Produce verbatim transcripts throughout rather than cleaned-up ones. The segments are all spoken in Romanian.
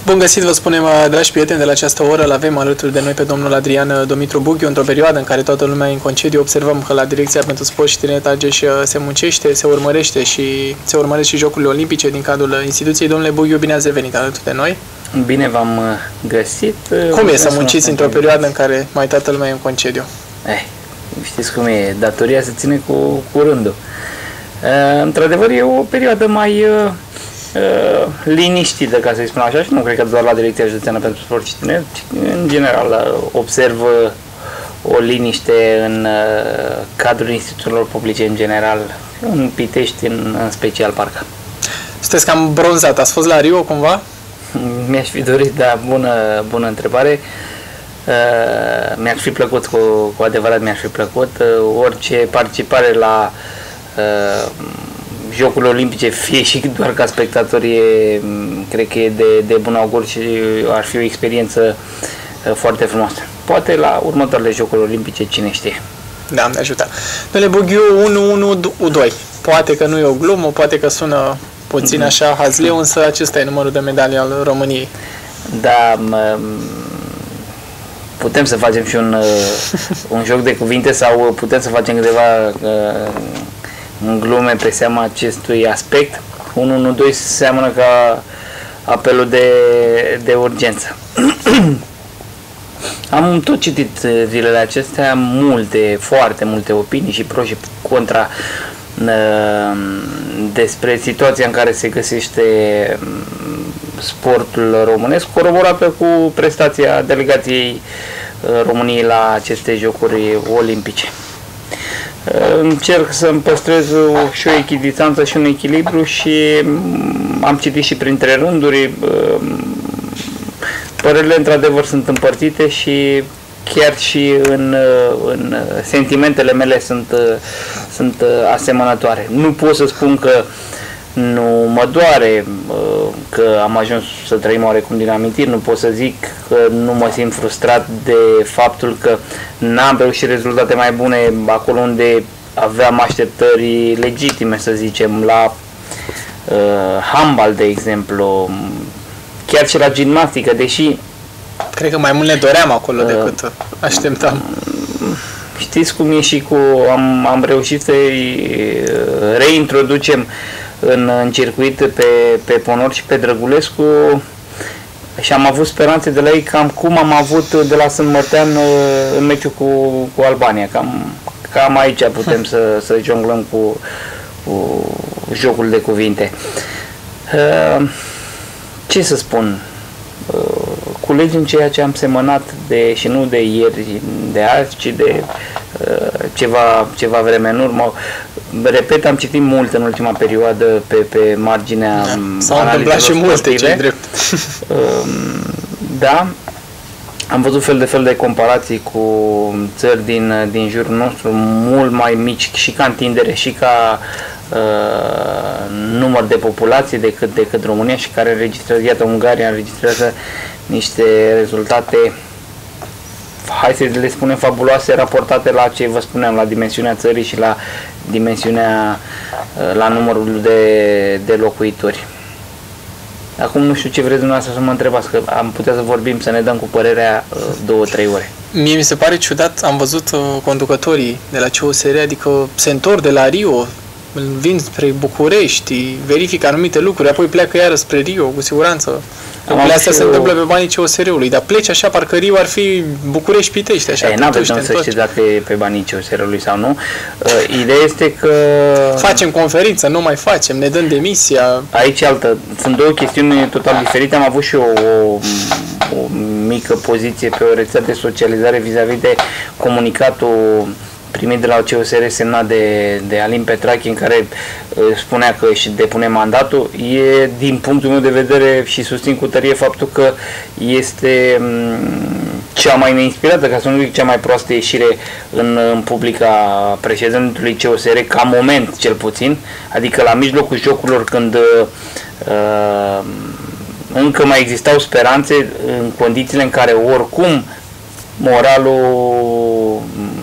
Bun găsit, vă spunem, dragi prieteni, de la această oră îl avem alături de noi pe domnul Adrian Dumitru Bughiu. Într-o perioadă în care toată lumea e în concediu, observăm că la Direcția pentru Sport și Tineret Argeș se muncește, se urmărește și se urmăresc și Jocurile Olimpice din cadrul instituției. Domnule Bughiu, bine ați revenit alături de noi. Bine v-am găsit. Cum e să munciți într-o perioadă în care mai toată lumea e în concediu? Eh, știți cum e, datoria se ține cu, cu rândul. Uh, într-adevăr, e o perioadă mai uh, uh, liniștită, ca să-i spun așa, și nu cred că doar la Direcția Județeană pentru Sport și Tineret, ci în general observ o liniște în uh, cadrul instituțiilor publice în general, în Pitești în, în special, parcă. Sunteți cam bronzat, ați fost la Rio cumva? Mi-aș fi dorit, da, bună, bună întrebare. Uh, mi-ar fi plăcut, cu, cu adevărat mi-ar fi plăcut, uh, orice participare la uh, Jocurile Olimpice, fie și doar ca spectator, e, cred că e de, de bun augur și ar fi o experiență uh, foarte frumoasă. Poate la următoarele Jocuri Olimpice, cine știe. Da, ne ajută. Domnule Bughiu, unu unu U doi. Poate că nu e o glumă, poate că sună puțin așa hazleu, însă acesta e numărul de medalii al României. Da, putem să facem și un, un joc de cuvinte sau putem să facem câteva uh, glume pe seama acestui aspect. unu unu doi seamănă ca apelul de, de urgență. Am tot citit zilele acestea multe, foarte multe opinii și pro și contra uh, despre situația în care se găsește sportul românesc, coroborată cu prestația delegației României la aceste Jocuri Olimpice. Încerc să-mi păstrez și o echidistanță și un echilibru și am citit și printre rânduri. Părerile într-adevăr sunt împărțite și chiar și în, în sentimentele mele sunt, sunt asemănătoare. Nu pot să spun că nu mă doare că am ajuns să trăim oarecum din amintiri, nu pot să zic că nu mă simt frustrat de faptul că n-am reușit rezultate mai bune acolo unde aveam așteptări legitime, să zicem, la uh, handbal, de exemplu, chiar și la gimnastică, deși... Cred că mai mult ne doream acolo uh, decât așteptam. Știți cum e și cu... Am, am reușit să-i reintroducem în, în circuit pe, pe Ponor și pe Drăgulescu și am avut speranțe de la ei cam cum am avut de la Sânt-Mărtean în meciul cu, cu Albania. Cam, cam aici putem să, să jonglăm cu, cu jocul de cuvinte. Ce să spun? Culegem ceea ce am semănat de, și nu de ieri, de azi, ci de uh, ceva, ceva vreme în urmă. Repet, am citit mult în ultima perioadă pe, pe marginea da. S-au întâmplat și multe, ce drept. Uh, da, am văzut fel de fel de comparații cu țări din, din jurul nostru, mult mai mici și ca întindere și ca uh, număr de populație decât, decât România și care înregistrează, iată, Ungaria înregistrează niște rezultate, hai să le spunem, fabuloase, raportate la ce vă spuneam, la dimensiunea țării și la dimensiunea, la numărul de, de locuitori. Acum nu știu ce vreți dumneavoastră să mă întrebați, că am putea să vorbim, să ne dăm cu părerea două, trei ore. Mie mi se pare ciudat, am văzut uh, conducătorii de la C O S R, adică se întorc de la Rio, vin spre București, verifică anumite lucruri, apoi pleacă iară spre Rio, cu siguranță. Lucrurile astea se întâmplă pe banii C O S R-ului, dar pleci așa, parcă Rio ar fi București-Pitești, așa. N-avem să știi dacă e pe banii C O S R-ului sau nu. Uh, ideea este că... Facem conferință, nu mai facem, ne dăm demisia. Aici altă, sunt două chestiuni total diferite. Am avut și o, o, o mică poziție pe o rețea de socializare vis-a-vis de comunicatul primit de la C O S R semnat de, de Alin Petrache, în care uh, spunea că își depune mandatul. E, din punctul meu de vedere, și susțin cu tărie faptul că este um, cea mai neinspirată, ca să nu zic cea mai proastă ieșire în, în public a președintelui C O S R, ca moment cel puțin, adică la mijlocul jocurilor, când uh, încă mai existau speranțe, în condițiile în care oricum moralul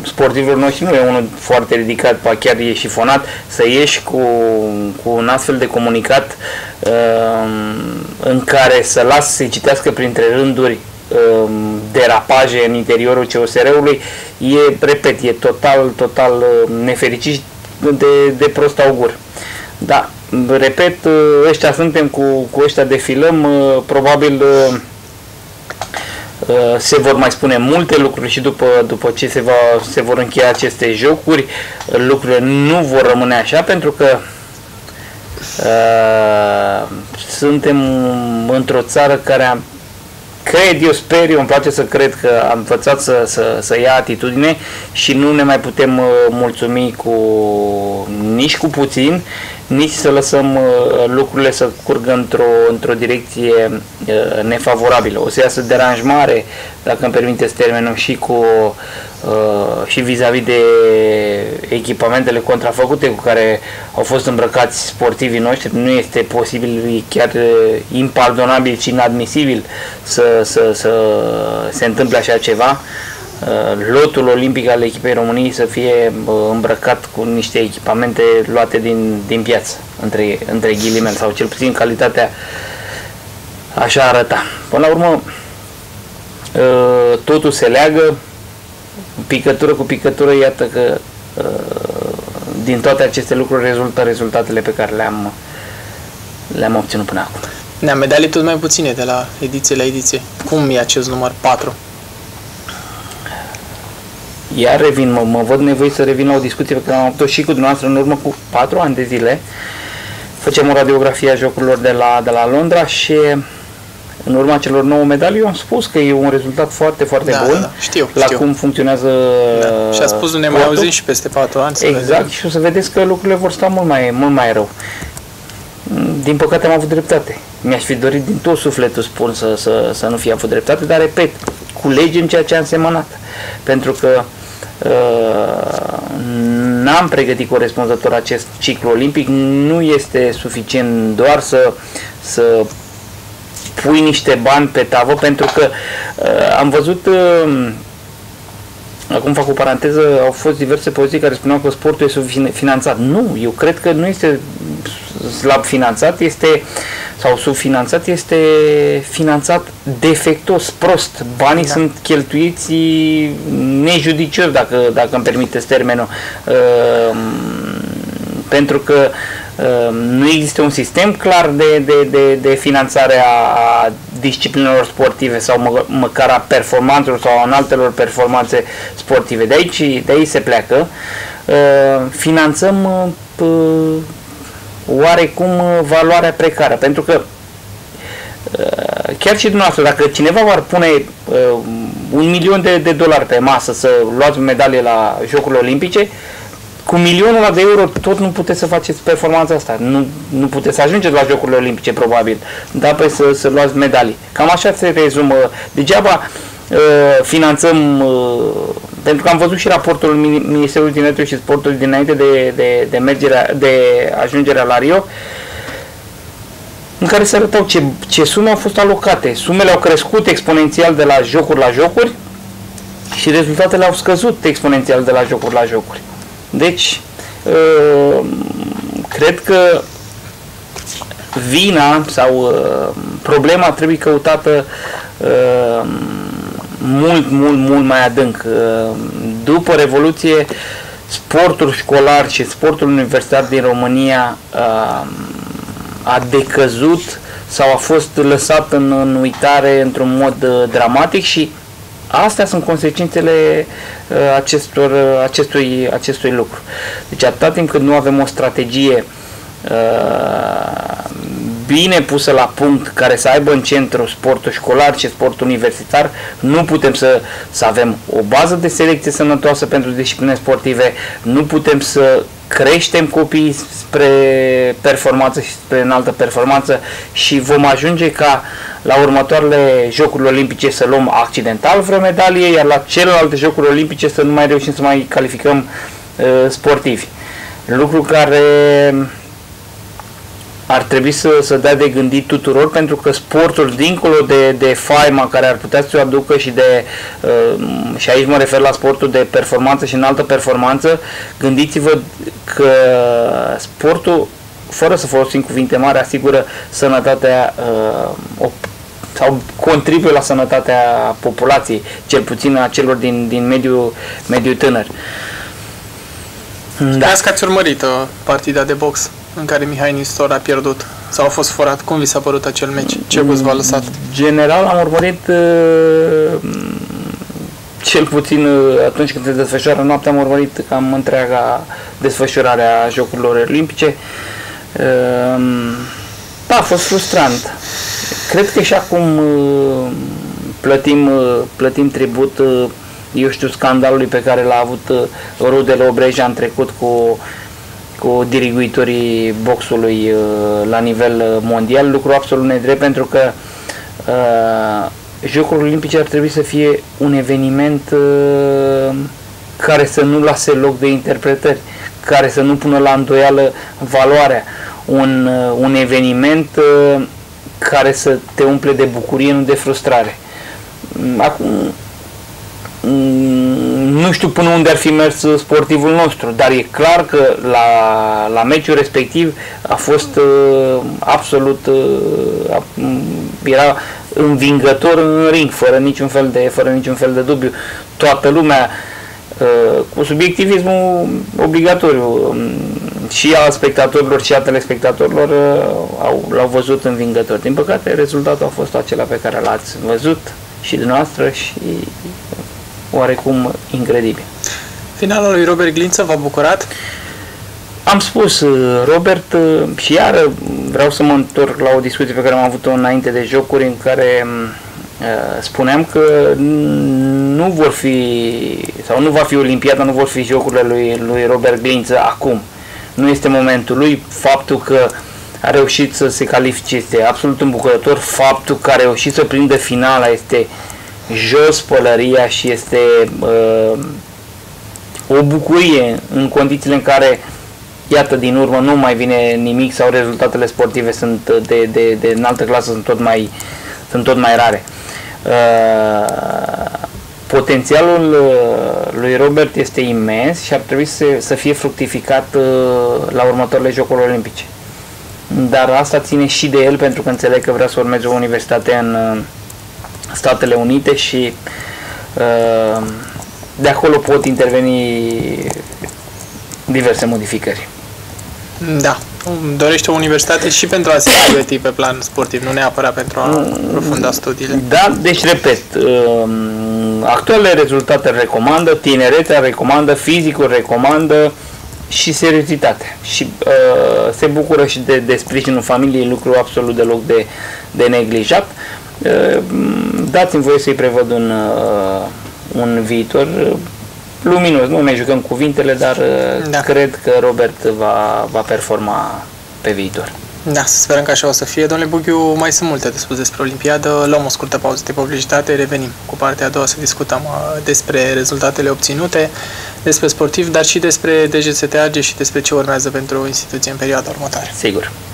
sportivul noștri nu e unul foarte ridicat, pa chiar e șifonat, să ieși cu, cu un astfel de comunicat uh, în care să lasă să-i citească printre rânduri uh, derapaje în interiorul C O S R-ului, e, repet, e total, total uh, nefericit de, de prost augur. Da, repet, ăștia suntem, cu, cu ăștia defilăm, probabil se vor mai spune multe lucruri și după, după ce se, va, se vor încheia aceste jocuri, lucrurile nu vor rămâne așa, pentru că uh, suntem într-o țară care am, cred, eu sper, eu îmi place să cred că am învățat să, să, să ia atitudine și nu ne mai putem uh, mulțumi cu nici cu puțin, nici să lăsăm uh, lucrurile să curgă într-o într-o direcție uh, nefavorabilă. O să iasă deranjmare, dacă îmi permiteți termenul, și cu uh, și vis-a-vis de echipamentele contrafăcute cu care au fost îmbrăcați sportivii noștri. Nu este posibil, chiar uh, impardonabil și inadmisibil să, să, să se întâmple așa ceva. Lotul olimpic al echipei României să fie îmbrăcat cu niște echipamente luate din, din piață, între, între ghilimele, sau cel puțin calitatea așa arăta. Până la urmă, totul se leagă, picătură cu picătură, iată că din toate aceste lucruri rezultă rezultatele pe care le-am le-am obținut până acum. Ne-am medalii tot mai puține de la ediție la ediție. Cum e acest număr patru? Iar revin, mă, mă văd nevoit să revin la o discuție pe care am avut-o și cu dumneavoastră în urmă cu patru ani de zile. Făceam o radiografie a jocurilor de la, de la Londra și în urma celor nouă medalii eu am spus că e un rezultat foarte, foarte da, bun da, da. Știu, la știu. cum funcționează da. Și a spus nu ne mai auzim și peste patru ani. Exact, vedem. Și o să vedeți că lucrurile vor sta mult mai, mult mai rău. Din păcate am avut dreptate. Mi-aș fi dorit din tot sufletul, spun, să, să, să nu fie avut dreptate, dar repet, culegem ceea ce am semănat. Pentru că uh, n-am pregătit corespunzător acest ciclu olimpic, nu este suficient doar să, să pui niște bani pe tavă, pentru că uh, am văzut, uh, acum fac o paranteză, au fost diverse poziții care spuneau că sportul este subfinanțat. Nu, eu cred că nu este slab finanțat, este sau subfinanțat, este finanțat defectos, prost. Banii da. sunt cheltuiți nejudicios, dacă, dacă îmi permiteți termenul, uh, pentru că uh, nu există un sistem clar de, de, de, de finanțare a, a disciplinelor sportive sau mă, măcar a performanțelor sau a altelor performanțe sportive. De aici, de aici se pleacă. Uh, finanțăm uh, oarecum valoarea precară, pentru că chiar și dumneavoastră, dacă cineva v-ar pune uh, un milion de, de dolari pe masă să luați medalie la Jocurile Olimpice, cu milionul ăla de euro tot nu puteți să faceți performanța asta, nu, nu puteți să ajungeți la Jocurile Olimpice probabil, dar pe să, să luați medalii. Cam așa se rezumă. Degeaba uh, finanțăm, uh, pentru că am văzut și raportul Ministerului Tineretului și Sportului dinainte de, de, de, mergerea, de ajungerea la Rio, în care se arătau ce, ce sume au fost alocate. Sumele au crescut exponențial de la jocuri la jocuri și rezultatele au scăzut exponențial de la jocuri la jocuri. Deci, cred că vina sau problema trebuie căutată mult, mult, mult mai adânc. După Revoluție, sportul școlar și sportul universitar din România a decăzut sau a fost lăsat în, în uitare într-un mod uh, dramatic și astea sunt consecințele uh, acestor, uh, acestui, acestui lucru. Deci atâta timp cât nu avem o strategie uh, bine pusă la punct, care să aibă în centru sportul școlar și sportul universitar, nu putem să, să avem o bază de selecție sănătoasă pentru discipline sportive, nu putem să creștem copiii spre performanță și spre înaltă performanță și vom ajunge ca la următoarele Jocuri Olimpice să luăm accidental vreo medalie, iar la celelalte Jocuri Olimpice să nu mai reușim să mai calificăm uh, sportivi. Lucru care ar trebui să, să dea de gândit tuturor, pentru că sportul, dincolo de, de faima care ar putea să o aducă și de, uh, și aici mă refer la sportul de performanță și înaltă performanță, gândiți-vă că sportul, fără să folosim cuvinte mari, asigură sănătatea uh, o, sau contribuie la sănătatea populației, cel puțin a celor din, din mediul mediu tânăr. Da. Azi că ați urmărit uh, partida de box în care Mihai Nistor a pierdut sau a fost furat. Cum vi s-a părut acel meci? Ce gust v-a lăsat? General am urmărit uh, cel puțin uh, atunci când se desfășoară noaptea, am urmărit cam întreaga desfășurare a Jocurilor Olimpice. Uh, da, a fost frustrant. Cred că și acum uh, plătim, uh, plătim tribut uh, eu știu, scandalului pe care l-a avut uh, rudele Obreja în trecut cu, cu diriguitorii boxului uh, la nivel uh, mondial, lucru absolut nedrept, pentru că uh, Jocurile Olimpice ar trebui să fie un eveniment uh, care să nu lase loc de interpretări, care să nu pună la îndoială valoarea, un, uh, un eveniment uh, care să te umple de bucurie, nu de frustrare. Acum, nu știu până unde ar fi mers sportivul nostru, dar e clar că la, la meciul respectiv a fost uh, absolut uh, era învingător în ring, fără niciun fel de, fără niciun fel de dubiu. Toată lumea uh, cu subiectivismul obligatoriu, um, și al spectatorilor și a telespectatorilor uh, au, l-au văzut învingător. Din păcate, rezultatul a fost acela pe care l-ați văzut și dumneavoastră și oarecum incredibil. Finalul lui Robert Glință v-a bucurat? Am spus, Robert, și iar vreau să mă întorc la o discuție pe care am avut-o înainte de jocuri, în care uh, spuneam că nu vor fi, sau nu va fi Olimpiada, nu vor fi jocurile lui, lui Robert Glință acum. Nu este momentul lui. Faptul că a reușit să se califice este absolut îmbucurător. Faptul că a reușit să prindă finala este jos pălăria și este uh, o bucurie în condițiile în care, iată, din urmă nu mai vine nimic sau rezultatele sportive sunt de, de, de înaltă clasă, sunt tot mai, sunt tot mai rare. Uh, potențialul lui Robert este imens și ar trebui să, să fie fructificat uh, la următoarele Jocuri Olimpice. Dar asta ține și de el, pentru că înțeleg că vrea să urmeze o universitate în uh, Statele Unite și uh, de acolo pot interveni diverse modificări. Da, dorește o universitate și pentru a se pregăti pe plan sportiv, nu neapărat pentru a aprofunda studiile. Da, deci repet, uh, actualele rezultate recomandă, tinerețea recomandă, fizicul recomandă și seriozitate. Și uh, se bucură și de, de sprijinul familiei, lucru absolut deloc de, de neglijat. Uh, dați-mi voie să-i prevăd un, uh, un viitor luminos. Nu ne jucăm cuvintele, dar uh, da. Cred că Robert va, va performa pe viitor. Da, să sperăm că așa o să fie. Domnule Bughiu, mai sunt multe de spus despre Olimpiadă. Luăm o scurtă pauză de publicitate, revenim cu partea a doua să discutăm uh, despre rezultatele obținute, despre sportiv, dar și despre D G S T Argeș și despre ce urmează pentru instituție în perioada următoare. Sigur.